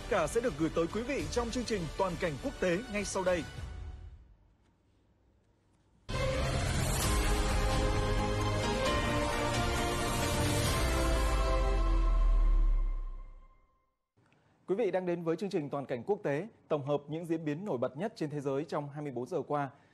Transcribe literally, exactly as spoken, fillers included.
cả sẽ được gửi tới quý vị trong chương trình Toàn cảnh quốc tế ngay sau đây. Quý vị đang đến với chương trình Toàn cảnh quốc tế, tổng hợp những diễn biến nổi bật nhất trên thế giới trong hai mươi bốn giờ qua.